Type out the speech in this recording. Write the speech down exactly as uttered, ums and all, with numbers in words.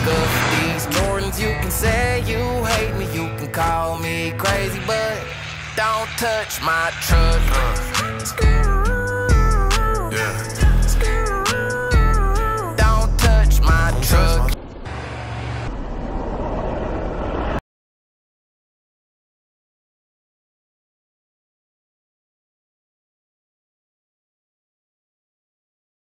of these Jordans. You can say you hate me, you can call me crazy, but don't touch my truck.